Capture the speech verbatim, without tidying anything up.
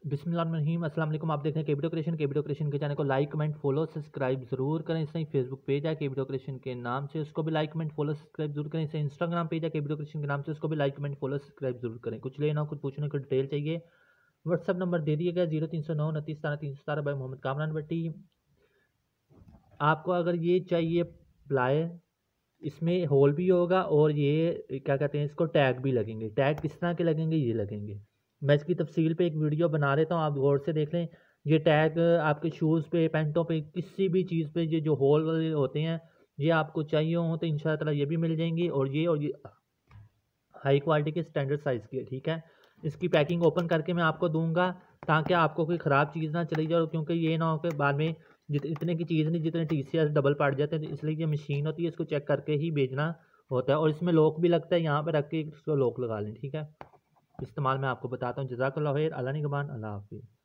बिस्मिल्लाहिर्रहमानिर्रहीम। अस्सलाम वालेकुम। आप देख रहे हैं केबीडो क्रिएशन। केबीडो क्रिएशन के चैनल को लाइक कमेंट फॉलो सब्सक्राइब जरूर करें। इससे फेसबुक पेज है केबीडो क्रिएशन के नाम से, उसको भी लाइक कमेंट फॉलो सब्सक्राइब जरूर करें। इससे इंस्टाग्राम पेज है केबीडो क्रिएशन के नाम से, उसको भी लाइक कमेंट फॉलो सब्सक्राइब जरूर करें। कुछ लेना कुछ पूछना कुछ डिटेल चाहिए, व्हाट्सअप नंबर दे दिया गया जीरो तीन सौ नौ उनतीस सतारह तीन सौ सतारह बाई मोहम्मद कामरान भट्टी। आपको अगर ये चाहिए प्लाय, इसमें होल भी होगा और ये क्या कहते हैं इसको टैग भी लगेंगे। टैग किस तरह के लगेंगे, ये लगेंगे। मैं इसकी तफसील पे एक वीडियो बना देता हूँ, आप गौर से देख लें। ये टैग आपके शूज़ पे पैंटों पे किसी भी चीज़ पे ये जो होल वाले होते हैं ये आपको चाहिए हो तो इंशाअल्लाह ये भी मिल जाएंगी। और ये और ये हाई क्वालिटी के स्टैंडर्ड साइज़ की है, ठीक है। इसकी पैकिंग ओपन करके मैं आपको दूंगा ताकि आपको कोई ख़राब चीज़ ना चली जाए, क्योंकि ये ना हो कि बाद में जित इतने की चीज़ नहीं जितने टी सी एस डबल पड़ जाते हैं। तो इसलिए ये मशीन होती है, इसको चेक करके ही भेजना होता है। और इसमें लॉक भी लगता है, यहाँ पे रख के इसको लॉक लगा लें, ठीक है। इस्तेमाल मैं आपको बताता हूँ। जज़ाकल्लाह खैर। अल्लाह निगहबान। अल्लाह हाफ़िज़।